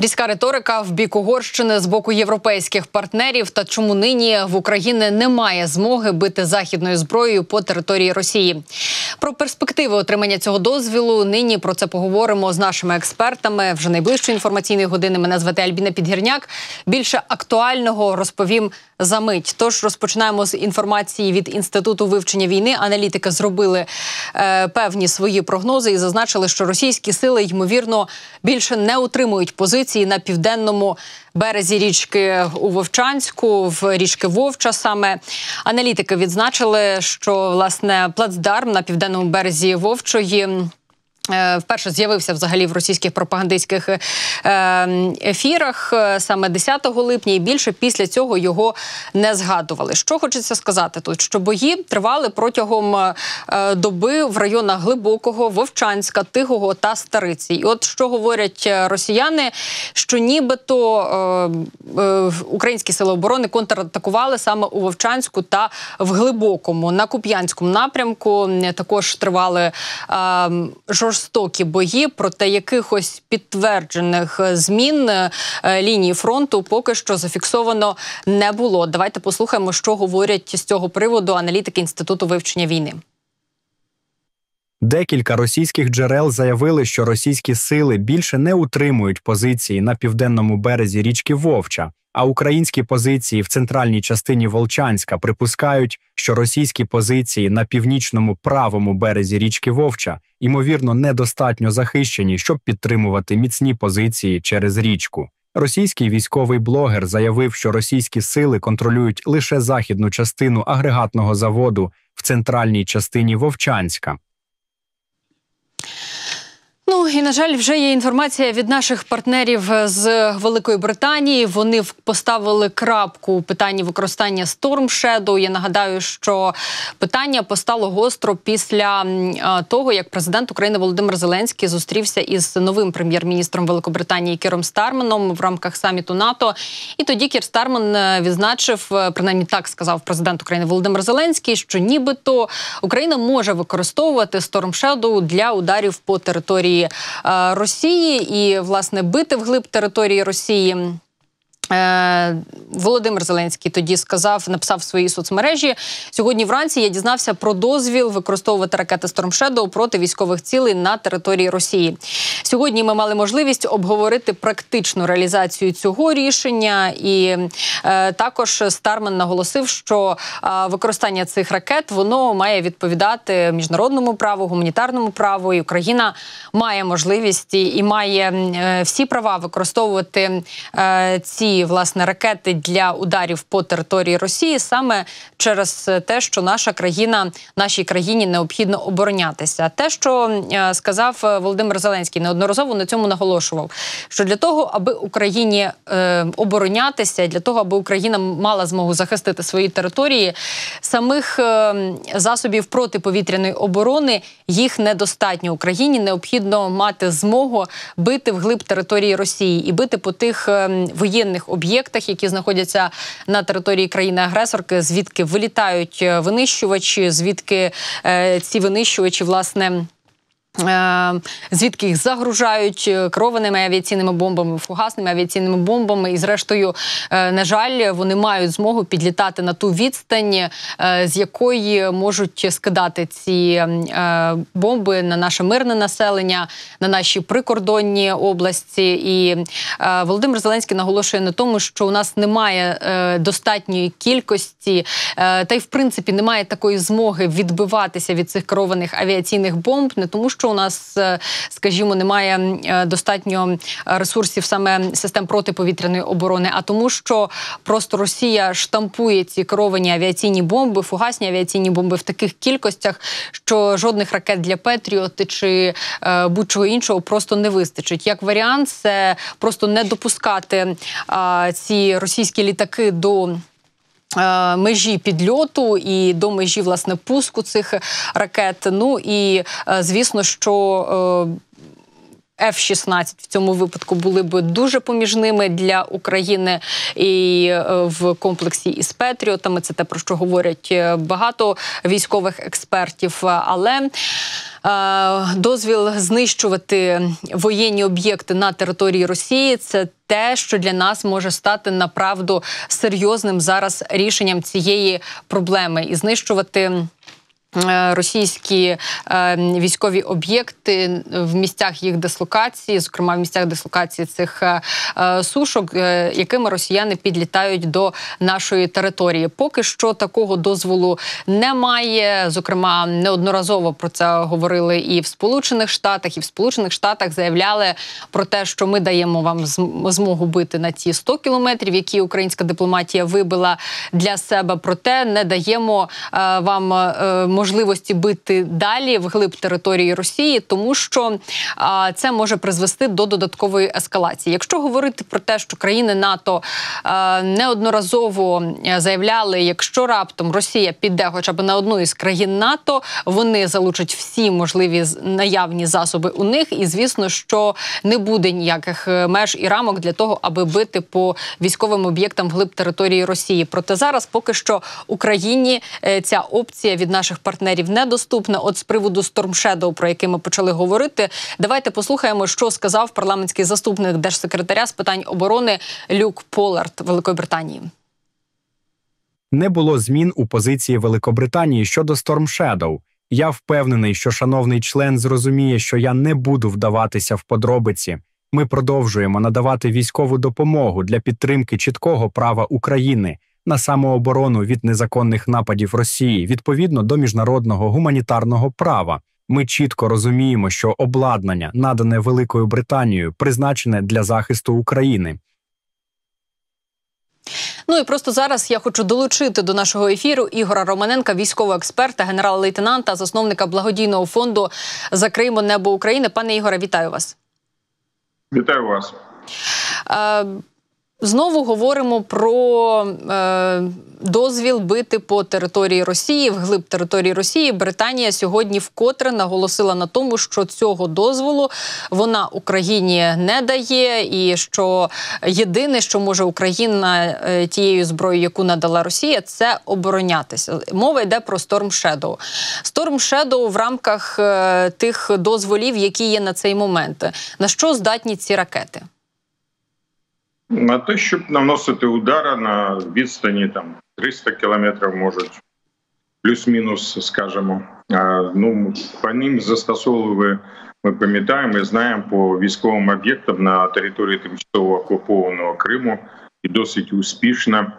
Різка риторика в бік Угорщини з боку європейських партнерів та чому нині в Україні немає змоги бити західною зброєю по території Росії. Про перспективи отримання цього дозволу нині про це поговоримо з нашими експертами. Вже найближчої інформаційної години мене звати Альбіна Підгірняк. Більше актуального розповім за мить. Тож розпочинаємо з інформації від Інституту вивчення війни. Аналітики зробили певні свої прогнози і зазначили, що російські сили, ймовірно, більше не утримують позиції на південному березі річки у Вовчанську, в річки Вовча саме. Аналітики відзначили, що, власне, плацдарм на південному березі Вовчої вперше з'явився взагалі в російських пропагандистських ефірах саме 10 липня і більше після цього його не згадували. Що хочеться сказати тут? Що бої тривали протягом доби в районах Глибокого, Вовчанська, Тихого та Стариці. І от що говорять росіяни, що нібито українські сили оборони контратакували саме у Вовчанську та в Глибокому. На Куп'янському напрямку також тривали жорстокі бої, проте якихось підтверджених змін лінії фронту поки що зафіксовано не було. Давайте послухаємо, що говорять з цього приводу аналітики Інституту вивчення війни. Декілька російських джерел заявили, що російські сили більше не утримують позиції на південному березі річки Вовча, а українські позиції в центральній частині Волчанська припускають, що російські позиції на північному правому березі річки Вовча, ймовірно, недостатньо захищені, щоб підтримувати міцні позиції через річку. Російський військовий блогер заявив, що російські сили контролюють лише західну частину агрегатного заводу в центральній частині Вовчанська. Ну і, на жаль, вже є інформація від наших партнерів з Великої Британії. Вони поставили крапку у питанні використання Storm Shadow. Я нагадаю, що питання постало гостро після того, як президент України Володимир Зеленський зустрівся із новим прем'єр-міністром Великобританії Кіром Стармером в рамках саміту НАТО. І тоді Кір Стармер відзначив, принаймні так сказав президент України Володимир Зеленський, що нібито Україна може використовувати Storm Shadow для ударів по території Росії і, власне, бити вглиб території Росії. Володимир Зеленський тоді написав в своїй соцмережі: «Сьогодні вранці я дізнався про дозвіл використовувати ракети Storm Shadow проти військових цілей на території Росії. Сьогодні ми мали можливість обговорити практичну реалізацію цього рішення». І також Стармер наголосив, що використання цих ракет, воно має відповідати міжнародному праву, гуманітарному праву, і Україна має можливість і має всі права використовувати ці, власне, ракети для ударів по території Росії саме через те, що нашій країні необхідно оборонятися. Те, що сказав Володимир Зеленський, неодноразово на цьому наголошував, що для того, аби Україні оборонятися, для того, аби Україна мала змогу захистити свої території, самих засобів протиповітряної оборони їх недостатньо. Україні необхідно мати змогу бити вглиб території Росії і бити по тих воєнних об'єктах, які знаходяться на території країни-агресорки, звідки вилітають винищувачі, звідки ці винищувачі, власне, звідки їх загружають керованими авіаційними бомбами, фугасними авіаційними бомбами. І, зрештою, на жаль, вони мають змогу підлітати на ту відстань, з якої можуть скидати ці бомби на наше мирне населення, на наші прикордонні області. І Володимир Зеленський наголошує на тому, що у нас немає достатньої кількості, та й, в принципі, немає такої змоги відбиватися від цих керованих авіаційних бомб, не тому, що у нас, скажімо, немає достатньо ресурсів саме систем протиповітряної оборони, а тому, що просто Росія штампує ці керовані авіаційні бомби, фугасні авіаційні бомби в таких кількостях, що жодних ракет для Петріот чи будь-чого іншого просто не вистачить. Як варіант, це просто не допускати ці російські літаки до межі підльоту і до межі, власне, пуску цих ракет. Ну і, звісно, що F-16 в цьому випадку були б дуже поміжними для України і в комплексі із Петріотами. Це те, про що говорять багато військових експертів. Але дозвіл знищувати воєнні об'єкти на території Росії – це те, що для нас може стати направду серйозним зараз рішенням цієї проблеми. І знищувати російські військові об'єкти в місцях їх дислокації, зокрема в місцях дислокації цих сушок, якими росіяни підлітають до нашої території. Поки що такого дозволу немає. Зокрема, неодноразово про це говорили і в Сполучених Штатах. І в Сполучених Штатах заявляли про те, що ми даємо вам змогу бити на ті 100 кілометрів, які українська дипломатія вибила для себе. Проте не даємо вам можливості бити далі вглиб території Росії, тому що це може призвести до додаткової ескалації. Якщо говорити про те, що країни НАТО неодноразово заявляли, якщо раптом Росія піде хоча б на одну із країн НАТО, вони залучать всі можливі наявні засоби у них, і звісно, що не буде ніяких меж і рамок для того, аби бити по військовим об'єктам вглиб території Росії. Проте зараз поки що Україні ця опція від наших партнерів недоступна. От з приводу Storm Shadow, про який ми почали говорити, давайте послухаємо, що сказав парламентський заступник держсекретаря з питань оборони Люк Поллард Великої Британії. Не було змін у позиції Великобританії щодо Storm Shadow. Я впевнений, що шановний член зрозуміє, що я не буду вдаватися в подробиці. Ми продовжуємо надавати військову допомогу для підтримки чіткого права України на самооборону від незаконних нападів Росії відповідно до міжнародного гуманітарного права. Ми чітко розуміємо, що обладнання, надане Великою Британією, призначене для захисту України. Ну і просто зараз я хочу долучити до нашого ефіру Ігора Романенка, військового експерта, генерал-лейтенанта, засновника благодійного фонду «Закриємо небо України». Пане Ігоре, вітаю вас. Вітаю вас. Знову говоримо про дозвіл бити по території Росії, вглиб території Росії. Британія сьогодні вкотре наголосила на тому, що цього дозволу вона Україні не дає, і що єдине, що може Україна тією зброєю, яку надала Росія, це оборонятися. Мова йде про Storm Shadow. Storm Shadow в рамках тих дозволів, які є на цей момент. На що здатні ці ракети? На те, щоб наносити удари на відстані 300 кілометрів, можуть, плюс-мінус, скажімо. По ним застосовували, ми пам'ятаємо і знаємо, по військовим об'єктам на території тимчасово окупованого Криму і досить успішно.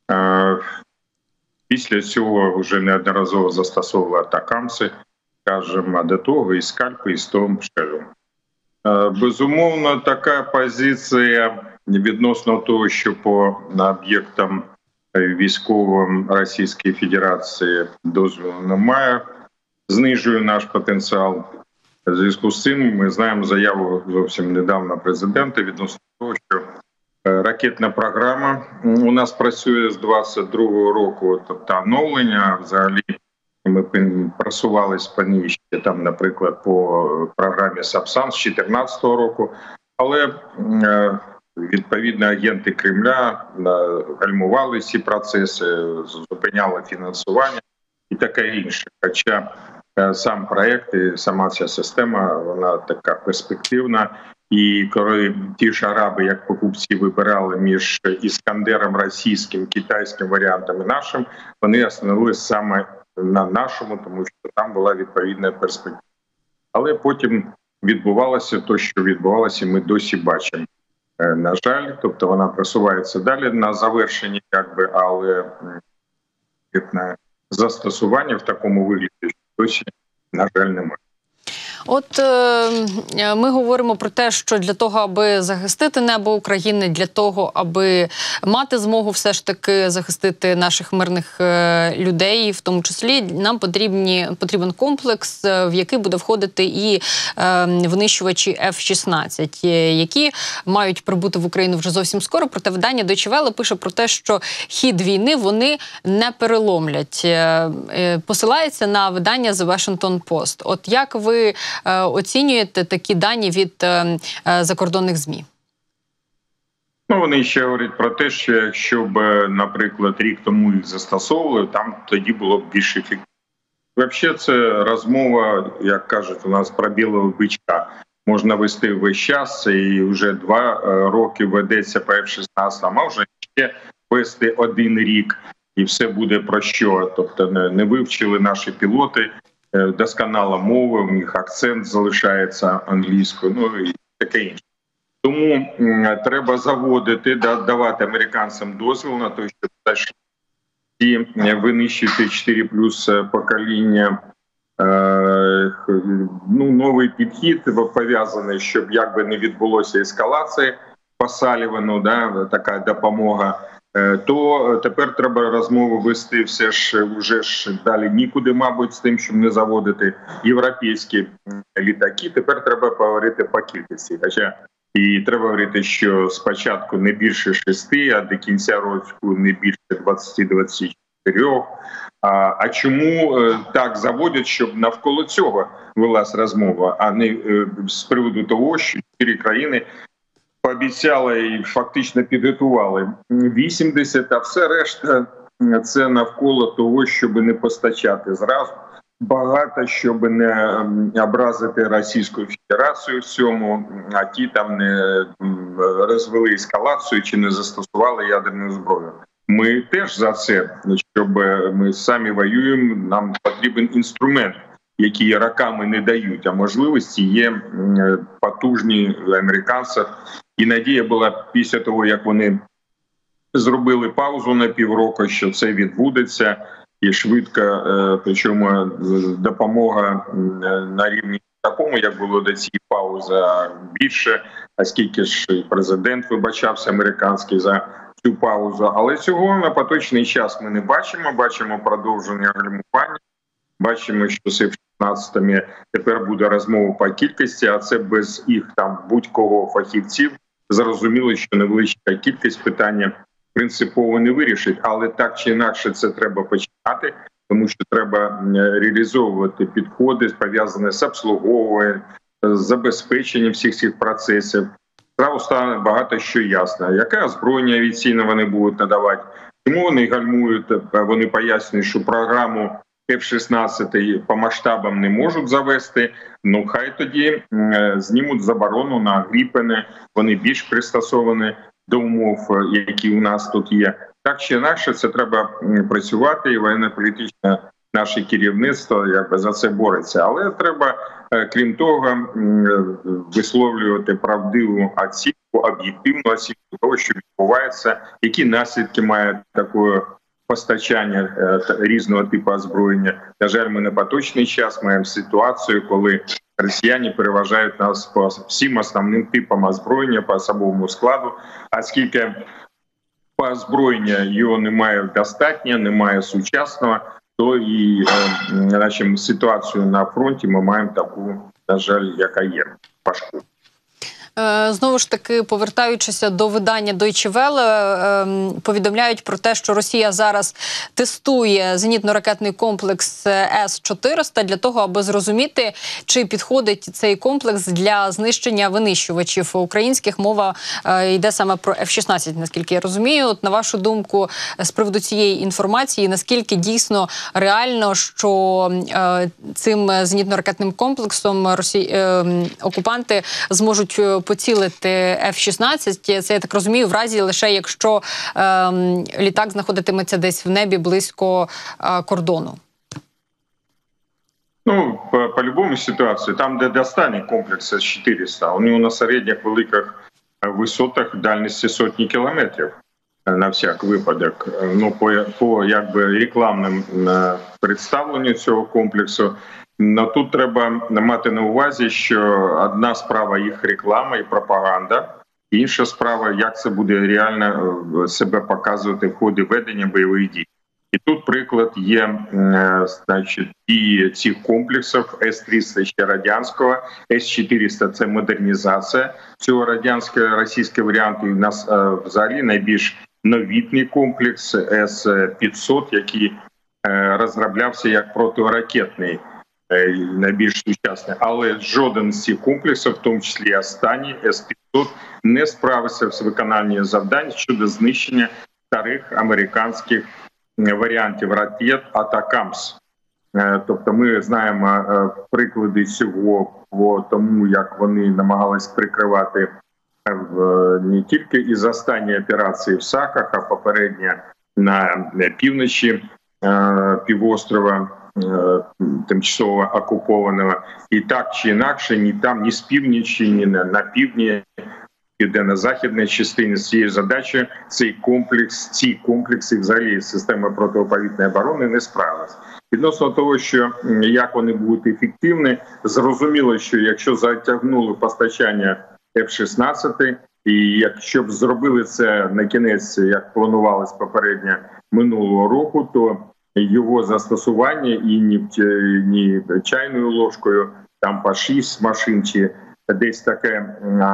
Після цього вже неодноразово застосовували атакамси, скажімо, а до того і скальпи, і Storm Shadow. Безумовно, така позиція відносно того, що по об'єктам військовим Російської Федерації дозволу немає, знижує наш потенціал. В зв'язку з цим ми знаємо заяву зовсім недавно президента відносно того, що ракетна програма у нас працює з 22-го року, тобто оновлення. Взагалі ми просувалися по ній ще, наприклад, по програмі «Сапсан» з 2014 року, але відповідно агенти Кремля гальмували ці процеси, зупиняли фінансування і таке інше. Хоча сам проект і сама ця система, вона така перспективна. І коли ті ж араби, як покупці, вибирали між «Іскандером» російським, китайським варіантом і нашим, вони остановилися саме на нашому, тому що там була відповідна перспектива. Але потім відбувалося те, що відбувалося, ми досі бачимо. На жаль, тобто вона просувається далі на завершенні, але застосування в такому вигляді досі, на жаль, немає. От ми говоримо про те, що для того, аби захистити небо України, для того, аби мати змогу все ж таки захистити наших мирних людей, в тому числі, нам потрібен комплекс, в який буде входити і винищувачі F-16, які мають прибути в Україну вже зовсім скоро. Проте видання Deutsche Welle пише про те, що хід війни вони не переломлять. Посилається на видання The Washington Post. От як ви оцінюєте такі дані від закордонних ЗМІ? Ну, вони ще говорять про те, що якщо б, наприклад, рік тому їх застосовували, там тоді було б більш ефективно. Взагалі, це розмова, як кажуть, у нас про білого бичка. Можна вести весь час, і вже 2 роки ведеться по F-16, а може ще вести 1 рік, і все буде про що. Тобто не вивчили наші пілоти, досконала мова, у них акцент залишається англійською, ну і таке інше. Тому треба заводити, давати американцям дозвіл на те, щоб зайшли і винищити 4+ покоління. Ну, новий підхід пов'язаний, щоб якби не відбулося ескалації по Салівану, така допомога, то тепер треба розмову вести все ж уже далі нікуди, мабуть, з тим, щоб не заводити європейські літаки. Тепер треба поговорити по кількості. Хоча і треба говорити, що спочатку не більше 6, а до кінця року не більше 20-24. А чому так заводять, щоб навколо цього велась розмова, а не з приводу того, що 4 країни пообіцяли і фактично підготували 80, а все решта це навколо того, щоб не постачати зразу. Багато, щоб не образити Російську Федерацію в цьому, а ті там не розвели ескалацію чи не застосували ядерну зброю. Ми теж за це, щоб ми самі воюємо, нам потрібен інструмент, який роками не дають, а можливості є потужні в американців. І надія була після того, як вони зробили паузу на півроку, що це відбудеться, і швидко, причому допомога на рівні такому, як було до цієї паузи, більше, оскільки ж і президент вибачався американський за цю паузу. Але цього на поточний час ми не бачимо. Бачимо продовження гальмування, бачимо, що з F-16 тепер буде розмова по кількості, а це без їх там будь-кого фахівців. Зрозуміло, що невеличка кількість питання принципово не вирішить, але так чи інакше це треба починати, тому що треба реалізовувати підходи, пов'язані з обслуговуванням, з забезпеченням всіх цих процесів. Зразу стане багато що ясно. Яке озброєння авіаційне вони будуть надавати, чому вони гальмують, вони пояснюють, що програму F-16 по масштабам не можуть завести, ну хай тоді знімуть заборону на Гріпени, вони більш пристосовані до умов, які у нас тут є. Так чи інакше, це треба працювати, і воєнно-політичне наше керівництво якби за це бореться. Але треба, крім того, висловлювати правдиву оцінку, об'єктивну оцінку того, що відбувається, які наслідки має таке постачання різного типу озброєння. На жаль, ми на поточний час маємо ситуацію, коли росіяни переважають нас по всім основним типам озброєння, по особовому складу, оскільки по озброєння його немає достатньо, немає сучасного, то і ситуацію на фронті ми маємо таку, на жаль, яка є, важку. Знову ж таки, повертаючися до видання Deutsche Welle, повідомляють про те, що Росія зараз тестує зенітно-ракетний комплекс С-400 для того, аби зрозуміти, чи підходить цей комплекс для знищення винищувачів українських. Мова йде саме про F-16, наскільки я розумію. От, на вашу думку, з приводу цієї інформації, наскільки дійсно реально, що цим зенітно-ракетним комплексом окупанти зможуть поцілити F-16, це, я так розумію, в разі лише якщо літак знаходитиметься десь в небі близько кордону. Ну, по-любому ситуації, там, де достанній комплекс С-400, у нього на середніх великих висотах дальності сотні кілометрів, на всяк випадок. Ну, по якби рекламним представленню цього комплексу. Но тут треба мати на увазі, що одна справа їх реклама і пропаганда, інша справа, як це буде реально себе показувати в ході ведення бойових дій. І тут приклад є, значить, і цих комплексів С-300 ще радянського, С-400 – це модернізація цього радянського, російського варіанту. І в нас взагалі найбільш новітний комплекс С-500, який розроблявся як протиракетний найбільш сучасний. Але жоден з цих комплексів, в тому числі останній С-500, не справився з виконанням завдань щодо знищення старих американських варіантів ракет «Атакамс». Тобто ми знаємо приклади цього по тому, як вони намагались прикривати не тільки із останньої операції в Саках, а попередньо на півночі півострова тимчасово окупованого. І так чи інакше, ні там, ні з півночі, ні на півдні, південно-західній частині цієї задачі ці комплекси взагалі системи протиповітряної оборони не справилися. Відносно того, що як вони будуть ефективні, зрозуміло, що якщо затягнули постачання F-16, і якщо б зробили це на кінець, як планувалось попередньо минулого року, то його застосування і ні чайною ложкою, там по 6 машин чи десь таке,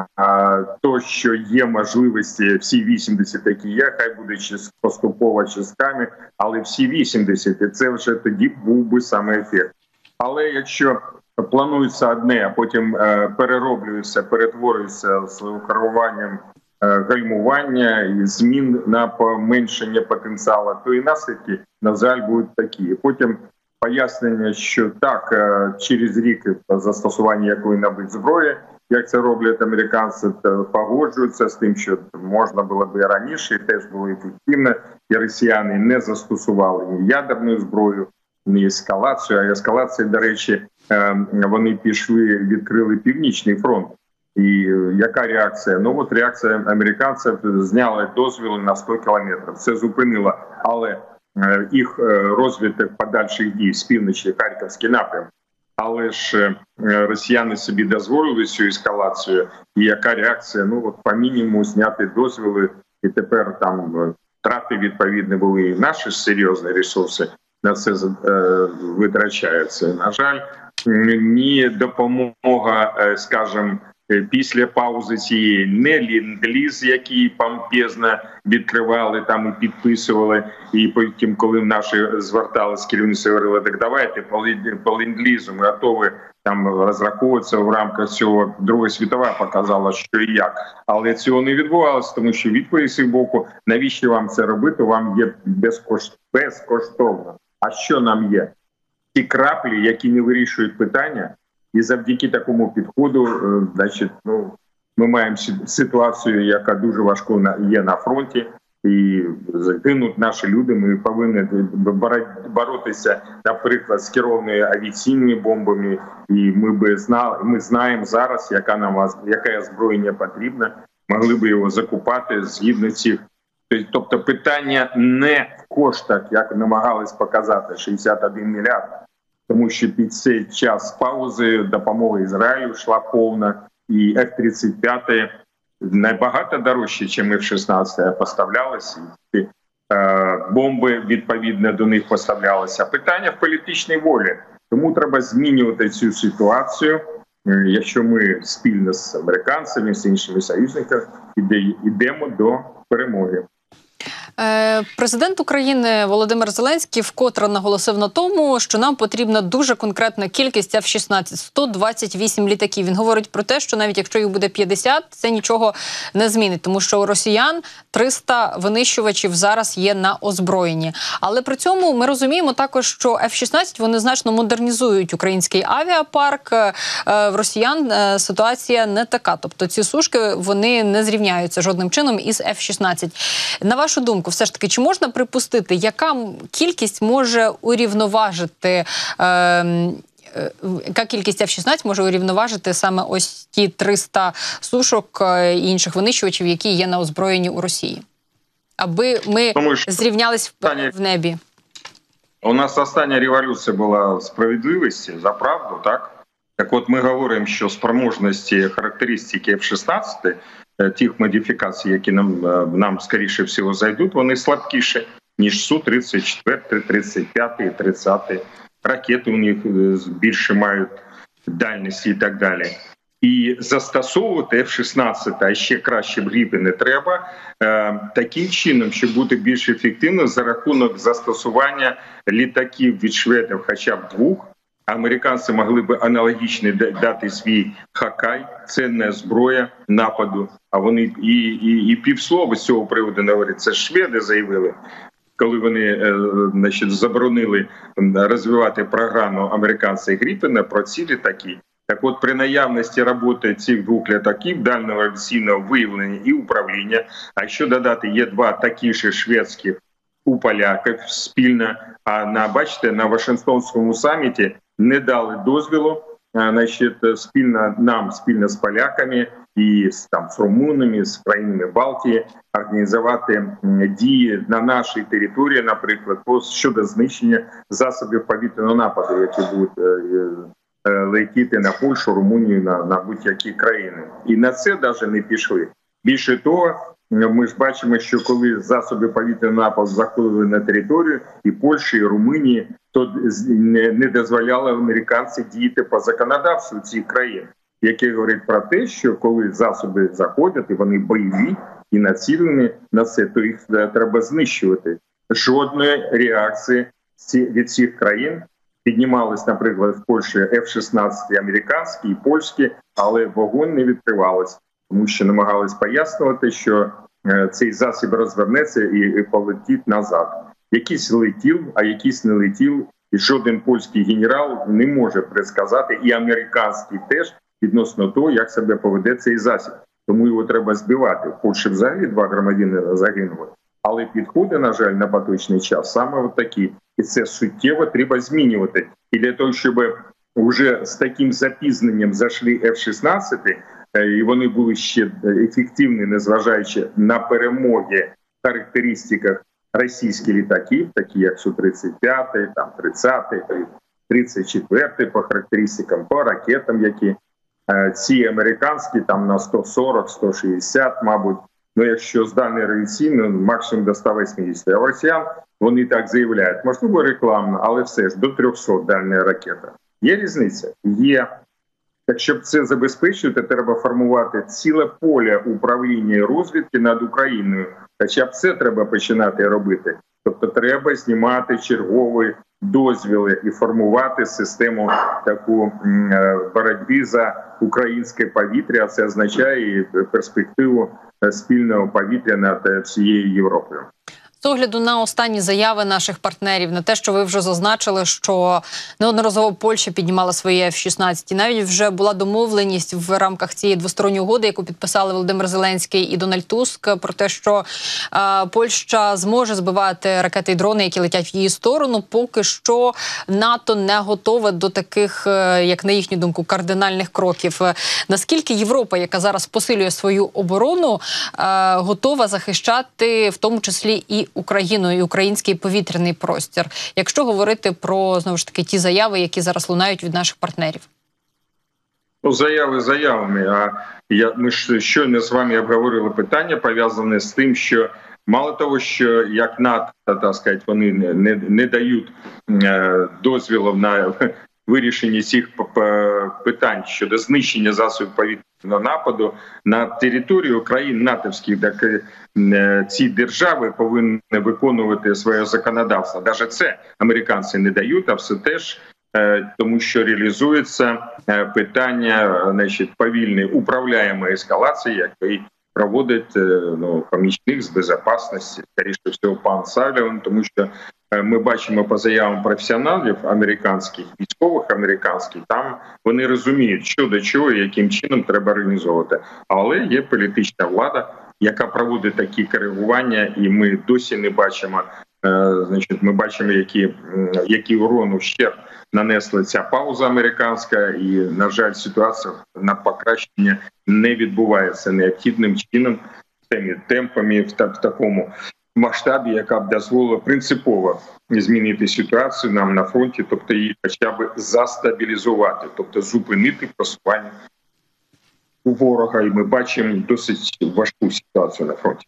то, що є можливості, всі 80, які є, хай буде поступово частками, але всі 80, і це вже тоді був би саме ефект. Але якщо планується одне, а потім перероблюється, перетворюється з керуванням гальмування і змін на поменшення потенціалу, то і наслідки, на жаль, будуть такі. І потім пояснення, що так, через рік застосування якої-небудь зброї, як це роблять американці, погоджуються з тим, що можна було б і раніше, і теж було ефективно, і росіяни не застосували ні ядерну зброю, ні ескалацію. А ескалація, до речі, вони пішли, відкрили Північний фронт. І яка реакція? Ну от реакція американців: зняли дозвіл на 100 кілометрів. Це зупинило, але їх розвиток подальших дій з півночі, Харківський напрям. Але ж росіяни собі дозволили цю ескалацію. І яка реакція? Ну от по мінімуму зняти дозвіли, і тепер там втрати відповідні були, і наші серйозні ресурси на це витрачаються. На жаль, ні допомога, скажімо, після паузи цієї, не ленд-ліз, який помпезно відкривали там і підписували, і потім, коли наші зверталися, керівництво говорили: так давайте по ленд-лізу, ми готові там розраховуватися в рамках цього. Друга світова показала, що і як. Але цього не відбувалося, тому що відповідь з їх боку: навіщо вам це робити, вам є безкоштовно. А що нам є? Ті краплі, які не вирішують питання. І завдяки такому підходу, значить, ми маємо ситуацію, яка дуже важко є на фронті, і гинуть наші люди. Ми повинні боротися, наприклад, з керованими авіаційними бомбами. І ми знаємо зараз, яке озброєння потрібно, могли б його закупати згідно цих. Тобто питання не в коштах, як намагались показати, 61 мільярд. Тому що під цей час паузи допомога Ізраїлю йшла повна, і F-35 набагато дорожче, ніж F-16 поставлялися, і бомби відповідно до них поставлялися. Питання в політичній волі. Тому треба змінювати цю ситуацію, якщо ми спільно з американцями, з іншими союзниками йдемо до перемоги. Президент України Володимир Зеленський вкотре наголосив на тому, що нам потрібна дуже конкретна кількість F-16 – 128 літаків. Він говорить про те, що навіть якщо їх буде 50, це нічого не змінить, тому що у росіян 300 винищувачів зараз є на озброєнні. Але при цьому ми розуміємо також, що F-16 вони значно модернізують український авіапарк. В росіян ситуація не така. Тобто ці сушки, вони не зрівняються жодним чином із F-16. На вашу думку, все ж таки, чи можна припустити, яка кількість може урівноважити, яка кількість F-16 може урівноважити саме ось ті 300 сушок і інших винищувачів, які є на озброєнні у Росії? Аби ми зрівнялись в небі. У нас остання революція була справедливості, за правду, так? Так от ми говоримо, що спроможності, характеристики F-16, тих модифікацій, які нам скоріше всього зайдуть, вони слабкіші, ніж Су-34, 35, 30. Ракети у них більше мають дальність і так далі. І застосовувати F-16, а ще краще в Гріпені треба, таким чином, щоб бути більш ефективним за рахунок застосування літаків від шведів хоча б 2, Американці могли б аналогічно дати свій хакай, ценна зброя нападу, а вони і півслова з цього приводу не говорять. Це шведи заявили, коли вони заборонили розвивати програму американців Гріпена про цілі такі. Так от, при наявності роботи цих двох літаків, дальнього авіаційного виявлення і управління, а якщо додати, є два такі ж шведських у поляків спільно, бачите, на Вашингтонському саміті не дали дозволу, спільно з поляками і з румунами, з країнами Балтії організувати дії на нашій території, наприклад, щодо знищення засобів повітряного нападу, які будуть летіти на Польщу, Румунію, на будь-які країни. І на це навіть не пішли. Більше того, ми ж бачимо, що коли засоби повітряного нападу заходили на територію і Польщі, і Румунії, то не дозволяли американці діяти по законодавству цих країн, яке говорить про те, що коли засоби заходять, і вони бойові і націлені на це, то їх треба знищувати. Жодної реакції від цих країн. Піднімались, наприклад, в Польщі F-16 американські і польські, але вогонь не відкривався, тому що намагались пояснювати, що цей засіб розвернеться і полетить назад. Якийсь летів, а якийсь не летів, і жоден польський генерал не може предсказати, і американський теж, відносно того, як себе поведе цей засіб. Тому його треба збивати. В Польщі взагалі 2 громадянина загинули. Але підходи, на жаль, на поточний час саме от такі. І це суттєво треба змінювати. І для того, щоб вже з таким запізненням зайшли F-16, і вони були ще ефективні, незважаючи на перемоги в характеристиках російських літаків, такі як Су-35, там 30-й, 34-й по характеристикам, по ракетам, які ці американські там на 140, 160, мабуть, якщо здальний радіаційно, максимум до 180. А в росіян вони так заявляють, можливо, рекламно, але все ж до 300 дальня ракета. Є різниця? Є. Так, щоб це забезпечити, треба формувати ціле поле управління і розвідки над Україною. Хоча б це треба починати робити. Тобто треба знімати чергові дозвіли і формувати систему таку боротьби за українське повітря. Це означає і перспективу спільного повітря над всією Європою. З огляду на останні заяви наших партнерів, на те, що ви вже зазначили, що неодноразово Польща піднімала свої F-16, і навіть вже була домовленість в рамках цієї двосторонньої угоди, яку підписали Володимир Зеленський і Дональд Туск, про те, що Польща зможе збивати ракети і дрони, які летять в її сторону. Поки що НАТО не готове до таких, як на їхню думку, кардинальних кроків. Наскільки Європа, яка зараз посилює свою оборону, готова захищати в тому числі і Україну, і український повітряний простір, якщо говорити про, знову ж таки, ті заяви, які зараз лунають від наших партнерів? Заяви заявами. Ми ж щойно з вами обговорили питання, пов'язане з тим, що мало того, що як НАТО, так сказати, вони не дають дозволів на вирішення цих питань щодо знищення засобів повітряного нападу на територію країн натовських, так ці держави повинні виконувати своє законодавство. Навіть це американці не дають, а все теж тому, що реалізується питання, повільної управляємої ескалації, який проводить помічник з безпечності, скоріше всього, пан Сальван, тому що ми бачимо по заявам професіоналів американських, військових американських, там вони розуміють, що до чого і яким чином треба організовувати. Але є політична влада, яка проводить такі коригування, і ми досі не бачимо, ми бачимо, який урон, ущерб нанесла ця пауза американська, і, на жаль, ситуація на покращення не відбувається необхідним чином, тими темпами, в такому масштабі, яка б дозволила принципово змінити ситуацію нам на фронті, тобто її хоча б застабілізувати, тобто зупинити просування у ворога. І ми бачимо досить важку ситуацію на фронті.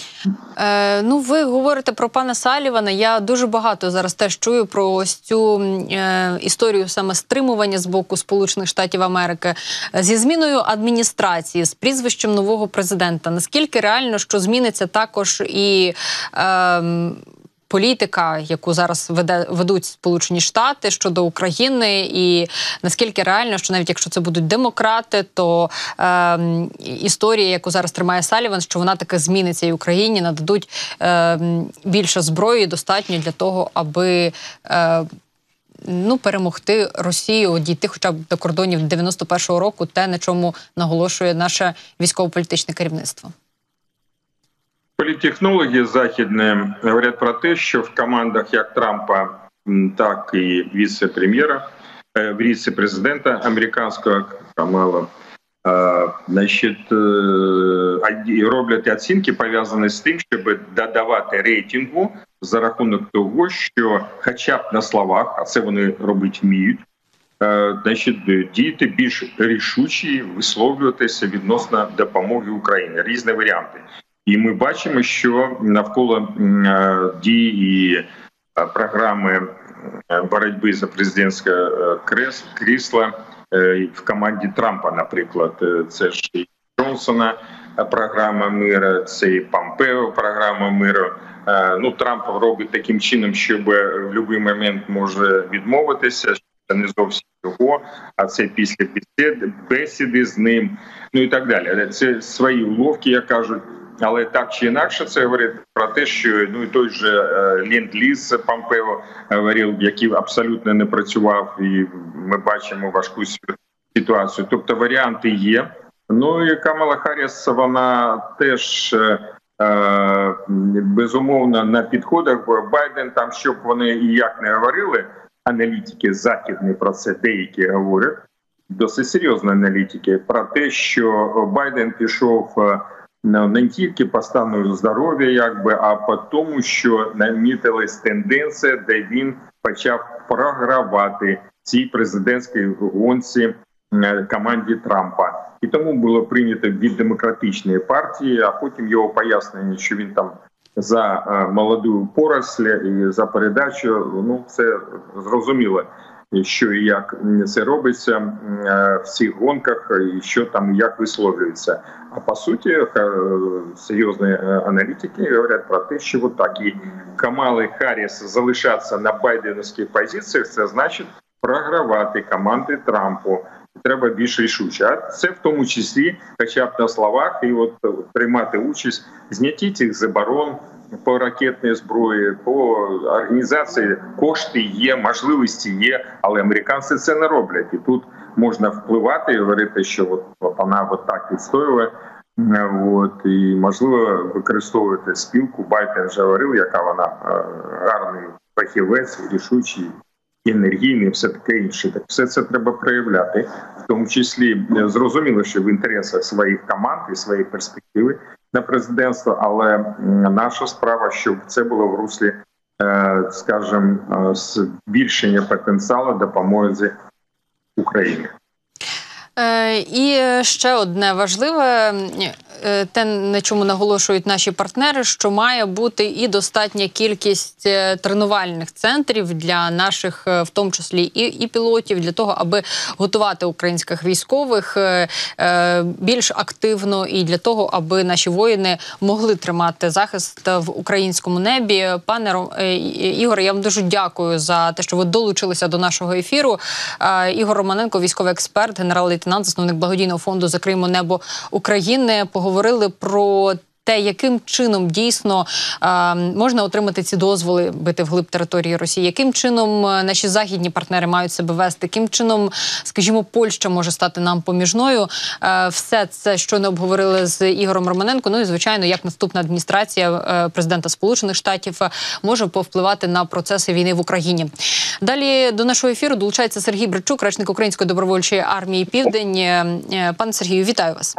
Ви говорите про пана Салівана. Я дуже багато зараз теж чую про ось цю історію саме стримування з боку Сполучених Штатів Америки. Зі зміною адміністрації, з прізвищем нового президента, наскільки реально, що зміниться також і політика, яку зараз ведуть Сполучені Штати щодо України, і наскільки реально, що навіть якщо це будуть демократи, то історія, яку зараз тримає Саліван, що вона таки зміниться і Україні, нададуть більше зброї, достатньо для того, аби перемогти Росію, дійти хоча б до кордонів 91-го року, те, на чому наголошує наше військово-політичне керівництво. Політтехнологи західні говорять про те, що в командах як Трампа, так і віце-прем'єра, віце-президента американського Камала, роблять оцінки, пов'язані з тим, щоб додавати рейтингу за рахунок того, що хоча б на словах, а це вони робити вміють, діяти більш рішучі, висловлюватися відносно допомоги Україні. Різні варіанти. І ми бачимо, що навколо дії і програми боротьби за президентське крісло в команді Трампа, наприклад, це ж і Джонсона програма миру, це і Помпео програма миру. Трамп робить таким чином, щоб в будь-який момент може відмовитися, що це не зовсім його, а це після бесіди з ним, і так далі. Це свої уловки, як кажуть. Але так чи інакше, це говорить про те, що і той же Ленд-Ліз Помпео говорив, який абсолютно не працював, і ми бачимо важку ситуацію. Тобто варіанти є. І Камала Харріс, вона теж безумовно на підходах. Байден, там, щоб вони і як не говорили, аналітики західні про це деякі говорять, досить серйозні аналітики, про те, що Байден пішов не тільки по стану здоров'я, а по тому, що намітилась тенденція, де він почав програвати цій президентській гонці команді Трампа. І тому було прийнято від демократичної партії, а потім його пояснення, що він там за молоду поросль і за передачу, це зрозуміло, що і як це робиться в цих гонках, і що там, як висловлюється. А по суті, серйозні аналітики говорять про те, що так і Камали Харріс залишатися на байденівських позиціях, це значить програвати команди Трампу. Треба більш рішуче. А це в тому числі, хоча б на словах, і приймати участь в знятті цих заборон по ракетній зброї, по організації. Кошти є, можливості є, але американці це не роблять. І тут можна впливати і говорити, що вона так відстоює, і можливо використовувати спілку. Байден вже говорив, яка вона гарний фахівець, рішучий, енергійний, все таке інше. Так все це треба проявляти. В тому числі зрозуміло, що в інтересах своїх команд і своєї перспективи на президентство, але наша справа, щоб це було в руслі, скажімо, збільшення потенціалу допомоги Україні. І ще одне важливе, те, на чому наголошують наші партнери, що має бути і достатня кількість тренувальних центрів для наших, в тому числі і пілотів, для того, аби готувати українських військових більш активно і для того, аби наші воїни могли тримати захист в українському небі. Пане Ігоре, я вам дуже дякую за те, що ви долучилися до нашого ефіру. Ігор Романенко, військовий експерт, генерал-лейтенант, засновник благодійного фонду «Закриємо небо України». Поговорили про те, яким чином дійсно можна отримати ці дозволи бити вглиб території Росії, яким чином наші західні партнери мають себе вести, яким чином, скажімо, Польща може стати нам поміжною. Все це, що не обговорили з Ігорем Романенко, і, звичайно, як наступна адміністрація президента Сполучених Штатів може повпливати на процеси війни в Україні. Далі до нашого ефіру долучається Сергій Бричук, речник Української добровольчої армії «Південь». Пане Сергію, вітаю вас.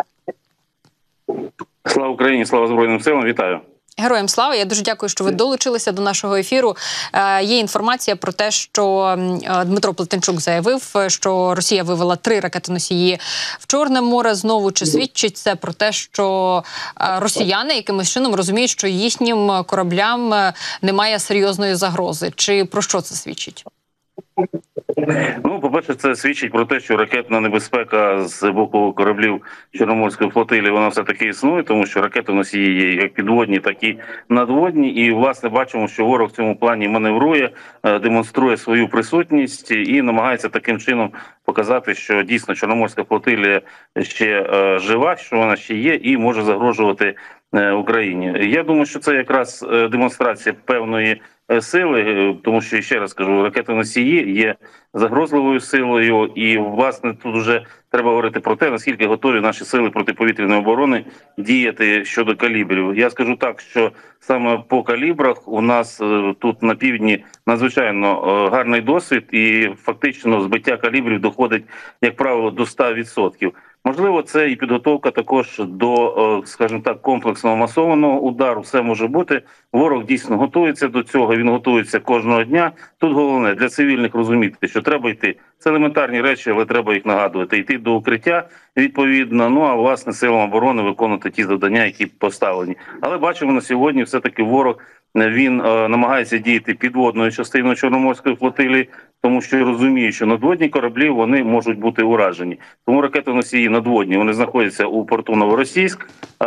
Слава Україні, слава Збройним силам, вітаю. Героям слава. Я дуже дякую, що ви долучилися до нашого ефіру. Є інформація про те, що Дмитро Плетенчук заявив, що Росія вивела 3 ракетоносії в Чорне море. Знову, чи свідчить це про те, що росіяни якимось чином розуміють, що їхнім кораблям немає серйозної загрози? Чи про що це свідчить? Ну, по-перше, це свідчить про те, що ракетна небезпека з боку кораблів Чорноморської флотилії, вона все-таки існує, тому що ракетоносії є як підводні, так і надводні. І, власне, бачимо, що ворог в цьому плані маневрує, демонструє свою присутність і намагається таким чином показати, що дійсно Чорноморська флотилія ще жива, що вона ще є і може загрожувати Україні. Я думаю, що це якраз демонстрація певної сили, тому що, ще раз кажу, ракетоносії є загрозливою силою, і, власне, тут вже треба говорити про те, наскільки готові наші сили протиповітряної оборони діяти щодо калібрів. Я скажу так, що саме по калібрах у нас тут на півдні надзвичайно гарний досвід, і фактично збиття калібрів доходить, як правило, до 100%. Можливо, це і підготовка також до, скажімо так, комплексного масованого удару. Все може бути. Ворог дійсно готується до цього, він готується кожного дня. Тут головне для цивільних розуміти, що треба йти. Це елементарні речі, але треба їх нагадувати. Йти до укриття відповідно, ну а власне силам оборони виконувати ті завдання, які поставлені. Але бачимо на сьогодні все-таки ворог, він намагається діяти підводною частиною Чорноморської флотилії, тому що розуміє, що надводні кораблі вони можуть бути уражені. Тому ракетоносії надводні, вони знаходяться у порту Новоросійськ.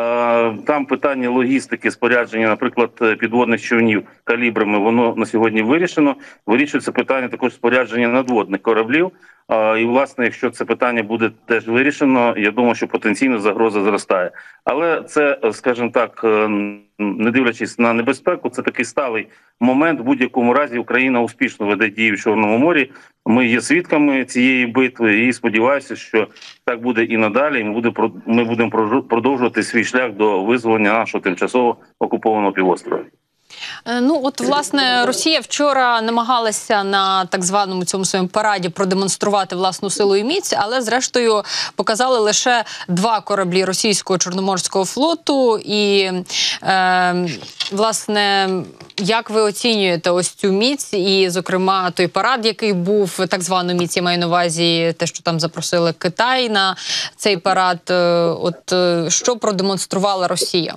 Там питання логістики, спорядження, наприклад, підводних човнів калібрами, воно на сьогодні вирішено. Вирішується питання також спорядження надводних кораблів. І, власне, якщо це питання буде теж вирішено, я думаю, що потенційно загроза зростає. Але це, скажімо так, не дивлячись на небезпеку, це такий сталий момент. В будь-якому разі Україна успішно веде дії в Чорному морі. Ми є свідками цієї битви і сподіваюся, що так буде і надалі. Ми будемо продовжувати свій шлях до визволення нашого тимчасово окупованого півострова. Ну, от, власне, Росія вчора намагалася на так званому цьому своєму параді продемонструвати власну силу і міць, але, зрештою, показали лише 2 кораблі російського Чорноморського флоту. І, власне, як ви оцінюєте ось цю міць і, зокрема, той парад, який був, так звану міць, я маю на увазі те, що там запросили Китай на цей парад. От що продемонструвала Росія?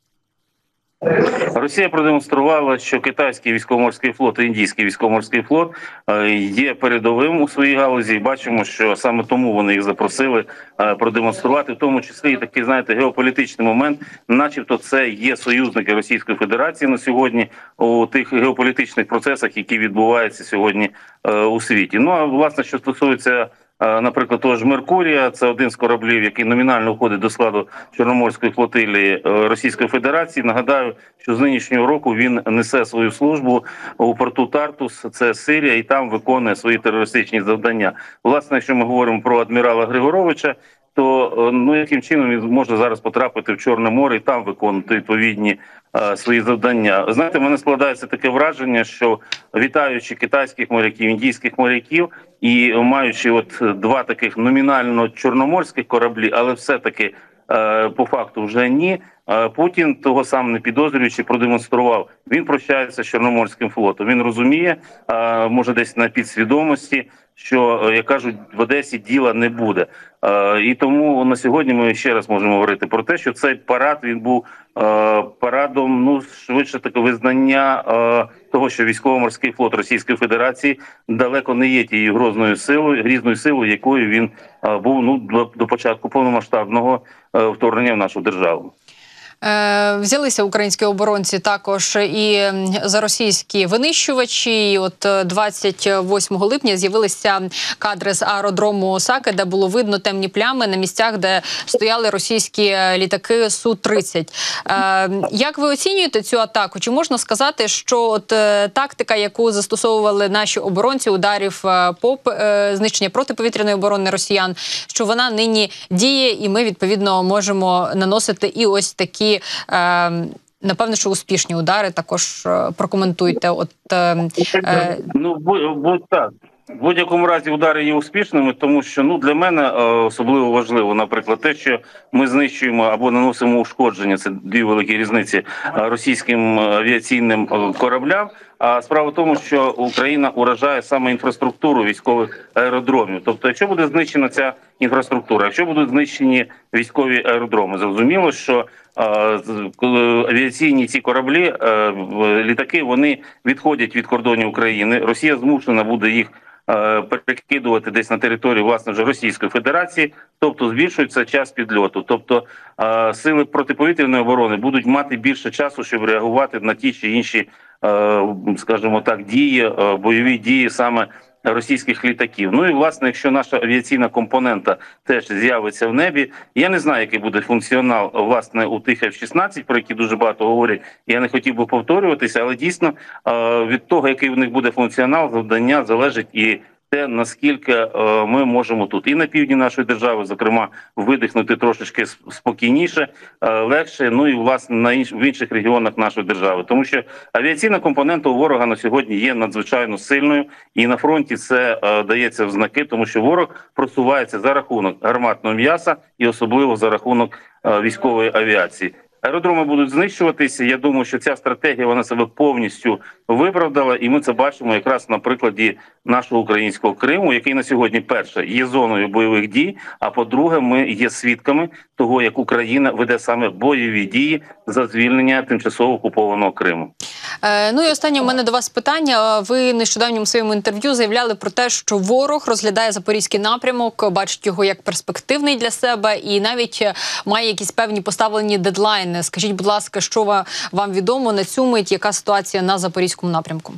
Росія продемонструвала, що китайський військово-морський флот і індійський військово-морський флот є передовим у своїй галузі. І бачимо, що саме тому вони їх запросили продемонструвати, в тому числі і такий, знаєте, геополітичний момент, начебто це є союзники Російської Федерації на сьогодні у тих геополітичних процесах, які відбуваються сьогодні у світі. Ну, а, власне, що стосується наприклад, того ж Меркурія, це один з кораблів, який номінально входить до складу Чорноморської флотилії Російської Федерації. Нагадаю, що з нинішнього року він несе свою службу у порту Тартус, це Сирія, і там виконує свої терористичні завдання. Власне, якщо ми говоримо про адмірала Григоровича, то яким чином він може зараз потрапити в Чорне море і там виконувати відповідні свої завдання. Знаєте, в мене складається таке враження, що вітаючи китайських моряків, індійських моряків і маючи от 2 таких номінально чорноморських кораблі, але все-таки по факту вже ні, Путін, того сам не підозрюючи, продемонстрував. Він прощається з Чорноморським флотом. Він розуміє, може десь на підсвідомості, що, як кажуть, в Одесі діла не буде. І тому на сьогодні ми ще раз можемо говорити про те, що цей парад, він був парадом, швидше таке визнання того, що військово-морський флот Російської Федерації далеко не є тією грізною силою, якою він був до початку повномасштабного вторгнення в нашу державу. Взялися українські оборонці також і за російські винищувачі. І от 28 липня з'явилися кадри з аеродрому Осаки, де було видно темні плями на місцях, де стояли російські літаки Су-30. Як ви оцінюєте цю атаку? Чи можна сказати, що от тактика, яку застосовували наші оборонці, ударів по знищення протиповітряної оборони росіян, що вона нині діє, і ми, відповідно, можемо наносити і ось такі напевно, що успішні удари, також прокоментуйте. Так. В будь-якому разі удари є успішними, тому що для мене особливо важливо, наприклад, те, що ми знищуємо або наносимо ушкодження, це 2 великі різниці, російським авіаційним кораблям. А справа в тому, що Україна уражає саме інфраструктуру військових аеродромів. Тобто, якщо буде знищена ця інфраструктура, якщо будуть знищені військові аеродроми, зрозуміло, що авіаційні ці кораблі, літаки, вони відходять від кордонів України. Росія змушена буде їх перекидувати десь на територію, власне, вже Російської Федерації, тобто збільшується час підльоту. Тобто сили протиповітряної оборони будуть мати більше часу, щоб реагувати на ті чи інші, скажімо так, дії, бойові дії саме російських літаків. Ну і, власне, якщо наша авіаційна компонента теж з'явиться в небі, я не знаю, який буде функціонал, власне, у тих F-16, про які дуже багато говорять, я не хотів би повторюватися, але дійсно від того, який в них буде функціонал, завдання залежить і те, наскільки ми можемо тут і на півдні нашої держави, зокрема, видихнути трошечки спокійніше, легше, ну і, власне, в інших регіонах нашої держави. Тому що авіаційна компонента у ворога на сьогодні є надзвичайно сильною, і на фронті це дається в знаки, тому що ворог просувається за рахунок гарматного м'яса і особливо за рахунок військової авіації. Аеродроми будуть знищуватися. Я думаю, що ця стратегія, вона себе повністю виправдала, і ми це бачимо якраз на прикладі нашого українського Криму, який на сьогодні, перше, є зоною бойових дій, а по-друге, ми є свідками того, як Україна веде саме бойові дії за звільнення тимчасово окупованого Криму. Ну і останнє у мене до вас питання. Ви в нещодавньому своєму інтерв'ю заявляли про те, що ворог розглядає Запорізький напрямок, бачить його як перспективний для себе і навіть має якісь певні поставлені дедлайни. Скажіть, будь ласка, що вам відомо на цю мить, яка ситуація на Запорізькому напрямку?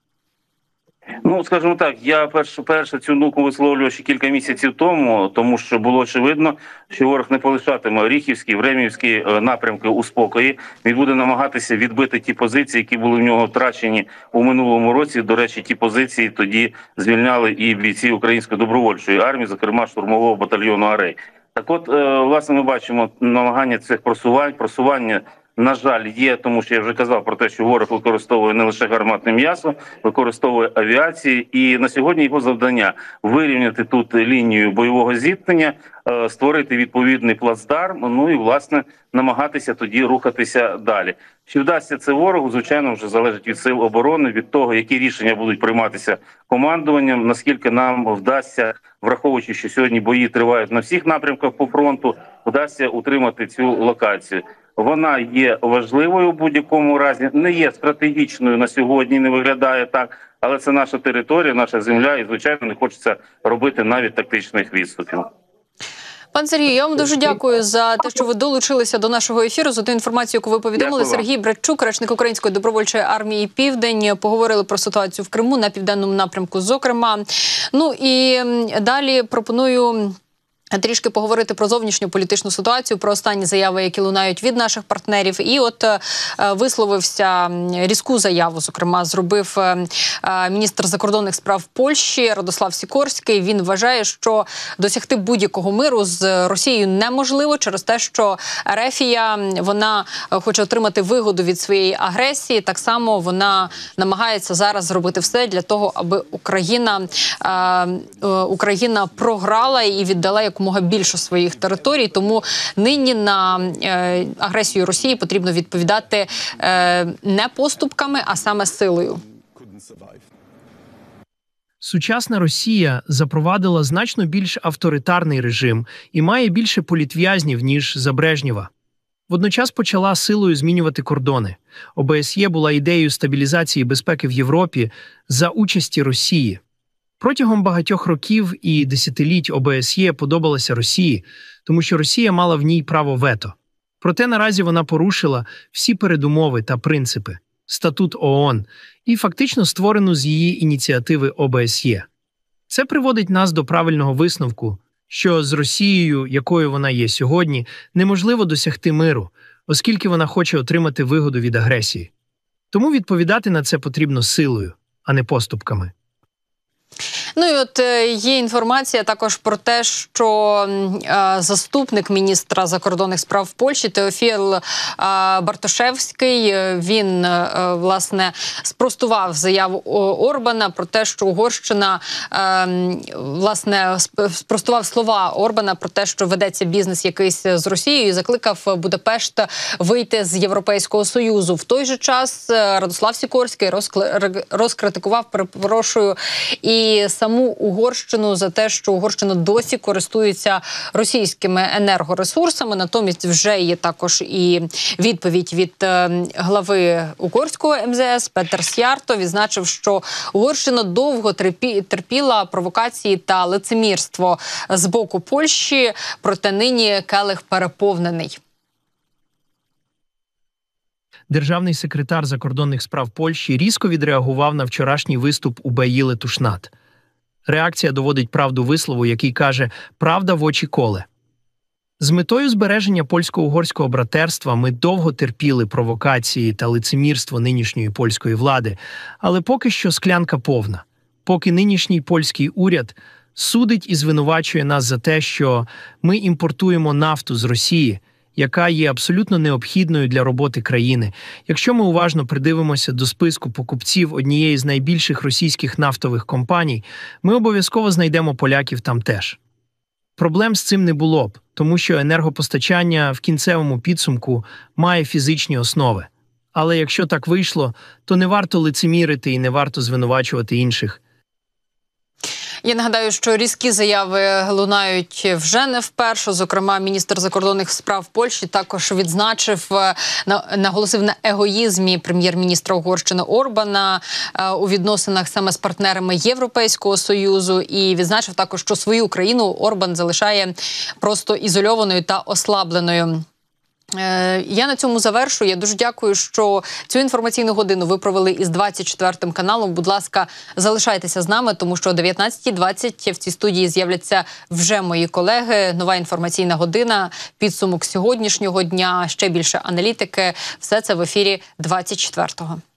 Ну, скажімо так, я перше цю думку висловлював ще кілька місяців тому, тому що було очевидно, що ворог не полишатиме Оріхівський, Времівський напрямки у спокої. Він буде намагатися відбити ті позиції, які були в нього втрачені у минулому році. До речі, ті позиції тоді звільняли і бійці Української добровольчої армії, зокрема штурмового батальйону «Арей». Так от, власне, ми бачимо намагання цих просування, на жаль, є, тому що я вже казав про те, що ворог використовує не лише гарматне м'ясо, використовує авіацію. І на сьогодні його завдання – вирівняти тут лінію бойового зіткнення, створити відповідний плацдарм, ну і, власне, намагатися тоді рухатися далі. Чи вдасться це ворогу, звичайно, вже залежить від сил оборони, від того, які рішення будуть прийматися командуванням, наскільки нам вдасться, враховуючи, що сьогодні бої тривають на всіх напрямках по фронту, вдасться утримати цю локацію. Вона є важливою в будь-якому разі, не є стратегічною на сьогодні, не виглядає так, але це наша територія, наша земля, і, звичайно, не хочеться робити навіть тактичних відступів. Пан Сергій, я вам дуже дякую за те, що ви долучилися до нашого ефіру. За ту інформацію, яку ви повідомили. Сергій Братчук, речник Української добровольчої армії «Південь». Поговорили про ситуацію в Криму, на південному напрямку, зокрема. Ну і далі пропоную трішки поговорити про зовнішню політичну ситуацію, про останні заяви, які лунають від наших партнерів. І от висловився різку заяву, зокрема, зробив міністр закордонних справ Польщі Радослав Сікорський. Він вважає, що досягти будь-якого миру з Росією неможливо через те, що Ерефія, вона хоче отримати вигоду від своєї агресії. Так само вона намагається зараз зробити все для того, аби Україна програла і віддала якомога більше своїх територій, тому нині на агресію Росії потрібно відповідати не поступками, а саме силою. Сучасна Росія запровадила значно більш авторитарний режим і має більше політв'язнів, ніж за Брежнєва. Водночас почала силою змінювати кордони. ОБСЄ була ідеєю стабілізації безпеки в Європі за участі Росії. Протягом багатьох років і десятиліть ОБСЄ подобалася Росії, тому що Росія мала в ній право вето. Проте наразі вона порушила всі передумови та принципи, статут ООН і фактично створену з її ініціативи ОБСЄ. Це приводить нас до правильного висновку, що з Росією, якою вона є сьогодні, неможливо досягти миру, оскільки вона хоче отримати вигоду від агресії. Тому відповідати на це потрібно силою, а не поступками. Ну і от є інформація також про те, що заступник міністра закордонних справ Польщі Теофіл Бартошевський, він, власне, спростував заяву Орбана про те, що Угорщина, власне, спростував слова Орбана про те, що ведеться бізнес якийсь з Росією, і закликав Будапешт вийти з Європейського Союзу. В той же час Радослав Сікорський розкритикував, перепрошую, і саму Угорщину за те, що Угорщина досі користується російськими енергоресурсами. Натомість вже є також і відповідь від глави угорського МЗС Петер Сярто. Відзначив, що Угорщина довго терпіла провокації та лицемірство з боку Польщі, проте нині келих переповнений. Державний секретар закордонних справ Польщі різко відреагував на вчорашній виступ Убеїли Тушнат. Реакція доводить правду вислову, який каже «правда в очі коле». З метою збереження польсько-угорського братерства ми довго терпіли провокації та лицемірство нинішньої польської влади, але поки що склянка повна. Поки нинішній польський уряд судить і звинувачує нас за те, що ми імпортуємо нафту з Росії, яка є абсолютно необхідною для роботи країни. Якщо ми уважно придивимося до списку покупців однієї з найбільших російських нафтових компаній, ми обов'язково знайдемо поляків там теж. Проблем з цим не було б, тому що енергопостачання в кінцевому підсумку має фізичні основи. Але якщо так вийшло, то не варто лицемірити і не варто звинувачувати інших. Я нагадаю, що різкі заяви лунають вже не вперше. Зокрема, міністр закордонних справ Польщі також наголосив на егоїзмі прем'єр-міністра Угорщини Орбана у відносинах саме з партнерами Європейського Союзу і відзначив також, що свою країну Орбан залишає просто ізольованою та ослабленою. Я на цьому завершую. Я дуже дякую, що цю інформаційну годину ви провели із 24 каналом. Будь ласка, залишайтеся з нами, тому що о 19:20 в цій студії з'являться вже мої колеги. Нова інформаційна година, підсумок сьогоднішнього дня, ще більше аналітики. Все це в ефірі 24-го.